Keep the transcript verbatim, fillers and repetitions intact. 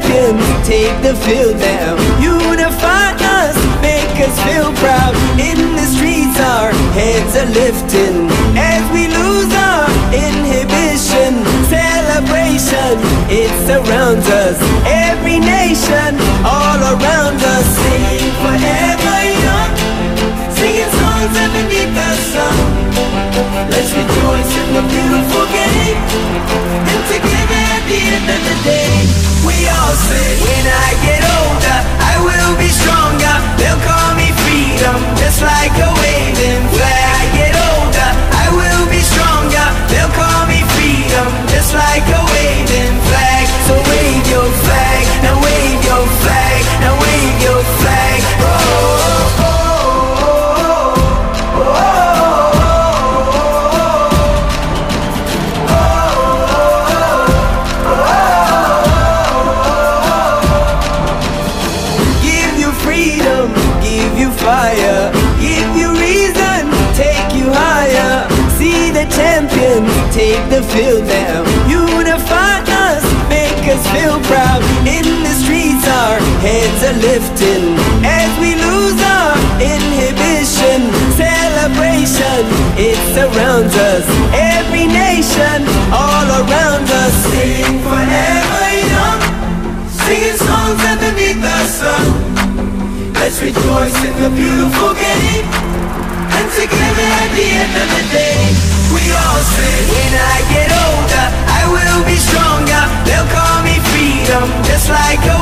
champions take the field now. Unify us, make us feel proud. In the streets our heads are lifting as we lose our inhibition. Celebration, it surrounds us. Every nation, all around us. Sing forever young, singing songs underneath the sun. Let's rejoice in the beautiful game, and together at the end of the day, we all say, when I get older, I will be stronger. They'll call me freedom, just like a waving flag. When I get older, I will be stronger. They'll call me freedom, just like a waving flag. So wave your flag, now wave your flag, now wave your flag. Oh, oh, oh, oh, oh, oh. Fire, give you reason, take you higher. See the champions take the field now. Unify us, make us feel proud. In the streets our heads are lifting as we lose our inhibition. Celebration, it surrounds us. Every nation, all around us. Sing forever young, singing songs underneath the sun. Let's rejoice in the beautiful game, and together at the end of the day, we all say, when I get older, I will be stronger. They'll call me freedom, just like a